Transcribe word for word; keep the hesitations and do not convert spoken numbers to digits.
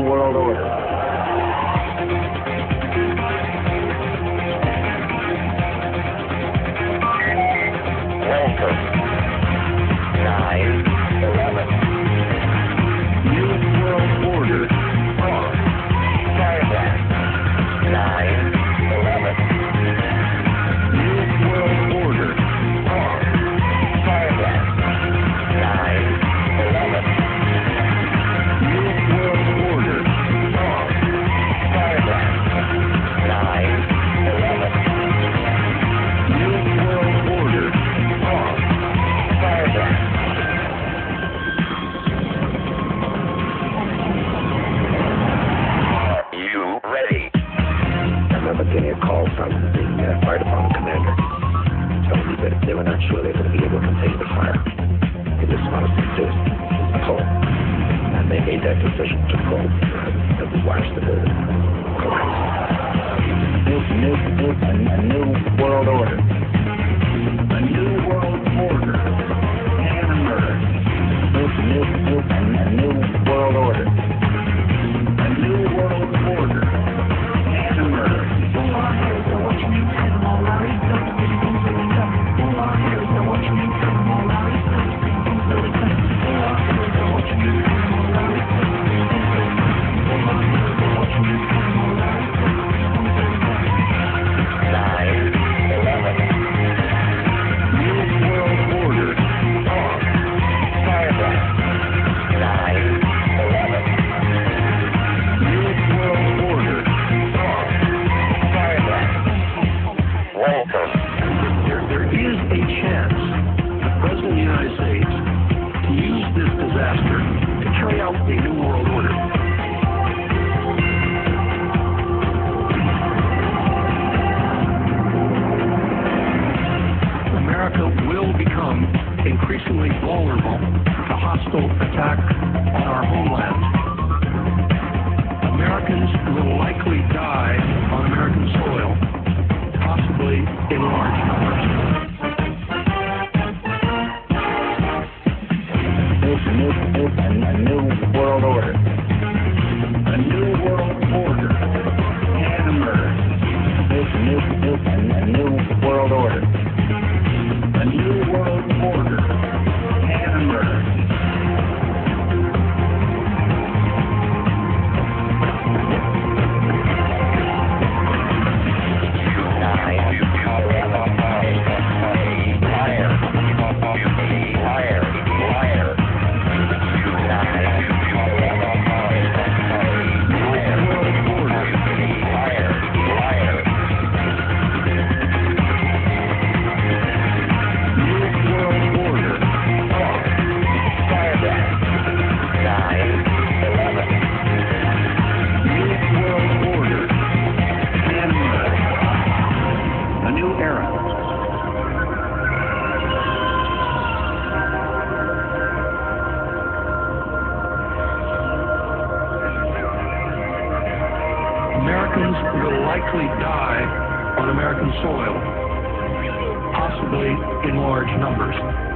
world order. Welcome. Nine, eleven. New world order. On. Paragraph. Nine, eleven. New world order. On. Paragraph. Nine, eleven. New world order. On. Paragraph. Nine, eleven. New world order. On. Paragraph. Are you ready? I remember getting a call from the uh, fire department commander telling me that they were not sure they were going to be able to contain the fire. They just wanted to do is pull. And they made that decision to pull. And we watched the building collapse. New, new, new, a, a new world order. A new world order. And emerge. New, new, new, a, a new world order. A new world order. And emerge. Nine, eleven. New world order. On. Paragraph. Nine, eleven. New world order. On. Paragraph. Welcome. There, there is a chance the President of the United States to use this disaster to carry out a new world order. America will become increasingly vulnerable to hostile attack on our homeland. Americans will likely die on American soil, possibly in large numbers. New, new, new, a, a new world order. A new world order can emerge. New, new, new, a, a new world order. A new world order can emerge. Nine, eleven. Higher. Higher. Higher. Nine, eleven. Higher. Higher. Higher. New world order. On. Paragraph. Nine, eleven. New world order. Can emerge. A new era. Americans will likely die on American soil, possibly in large numbers.